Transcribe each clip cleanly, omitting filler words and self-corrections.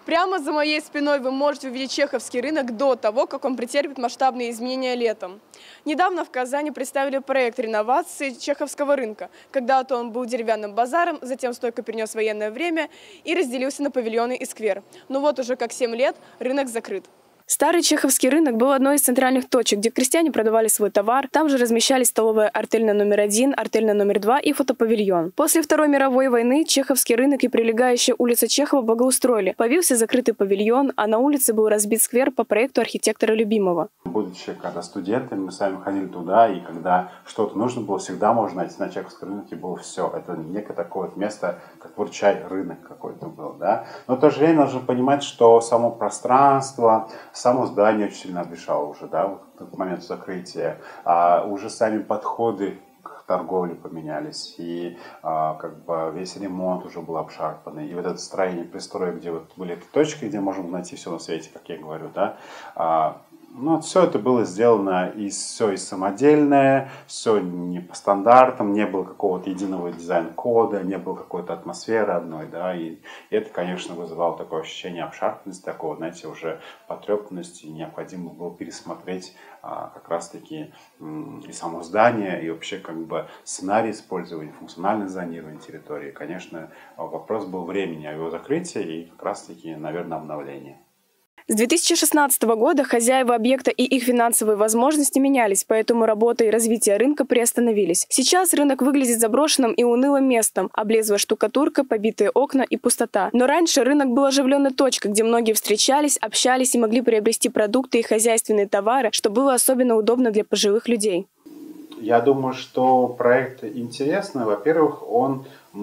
Прямо за моей спиной вы можете увидеть Чеховский рынок до того, как он претерпит масштабные изменения летом. Недавно в Казани представили проект реновации Чеховского рынка. Когда-то он был деревянным базаром, затем стойко перенес военное время и разделился на павильоны и сквер. Но вот уже как 7 лет рынок закрыт. Старый Чеховский рынок был одной из центральных точек, где крестьяне продавали свой товар. Там же размещались столовая артельная номер 1, артельная номер 2 и фотопавильон. После Второй мировой войны Чеховский рынок и прилегающая улица Чехова благоустроили. Появился закрытый павильон, а на улице был разбит сквер по проекту архитектора Любимова. Будучи когда студентами, мы сами ходили туда, и когда что-то нужно было, всегда можно найти на Чеховском рынке было все. Это некое такое место, как Вырчай рынок какой-то был, да. Но в то же время нужно понимать, что само пространство, само здание очень сильно обветшало уже, да, в тот момент закрытия. А уже сами подходы к торговле поменялись, и как бы весь ремонт уже был обшарпанный. И вот это строение пристроек, где вот были эти точки, где можно найти все на свете, как я говорю, да, ну, все это было сделано все самодельное, все не по стандартам, не было какого-то единого дизайн-кода, не было какой-то атмосферы одной, да, и это, конечно, вызывало такое ощущение обшарпанности, такого, знаете, уже потрепанности, и необходимо было пересмотреть как раз-таки и само здание, и вообще как бы сценарий использования, функциональное зонирование территории. Конечно, вопрос был времени о его закрытии и как раз-таки, наверное, обновления. С 2016 года хозяева объекта и их финансовые возможности менялись, поэтому работа и развитие рынка приостановились. Сейчас рынок выглядит заброшенным и унылым местом, облезлая штукатурка, побитые окна и пустота. Но раньше рынок был оживленной точкой, где многие встречались, общались и могли приобрести продукты и хозяйственные товары, что было особенно удобно для пожилых людей. Я думаю, что проект интересный. Во-первых, он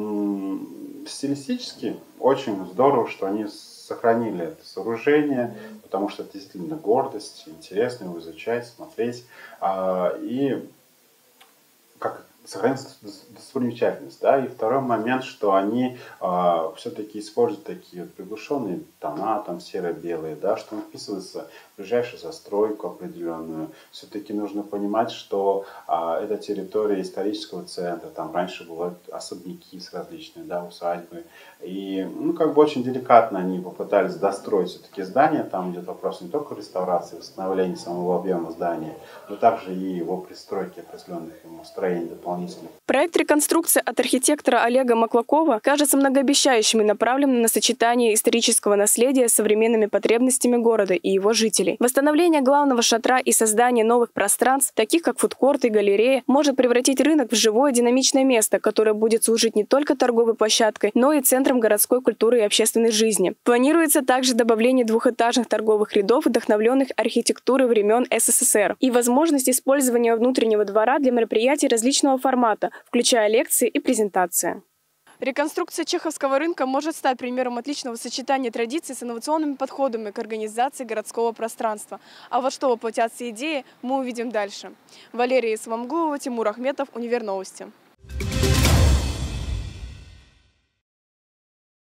стилистически очень здорово, что они сохранили это сооружение, потому что это действительно гордость, интересно его изучать, смотреть. И как сохранится достопримечательность. Да? И второй момент, что они все-таки используют такие вот приглушенные тона, там серо-белые, да, что он вписывается в ближайшую застройку определенную. Все-таки нужно понимать, что это территория исторического центра, там раньше были особняки с различными, да, усадьбы. И, ну, как бы очень деликатно они попытались достроить все-таки здание, там идет вопрос не только реставрации, восстановления самого объема здания, но также и его пристройки определенных ему строений дополнительных. Проект реконструкции от архитектора Олега Маклакова кажется многообещающим и направленным на сочетание исторического наследия с современными потребностями города и его жителей. Восстановление главного шатра и создание новых пространств, таких как фудкорт и галерея, может превратить рынок в живое динамичное место, которое будет служить не только торговой площадкой, но и центром городской культуры и общественной жизни. Планируется также добавление двухэтажных торговых рядов, вдохновленных архитектурой времен СССР, и возможность использования внутреннего двора для мероприятий различного формата, включая лекции и презентации. Реконструкция Чеховского рынка может стать примером отличного сочетания традиций с инновационными подходами к организации городского пространства. А вот что воплотятся идеи, мы увидим дальше. Валерия Исламглова, Тимур Ахметов, Универновости.